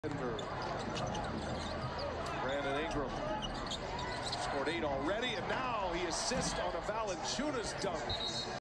Brandon Ingram scored 8 already, and now he assists on a Valanciunas dunk.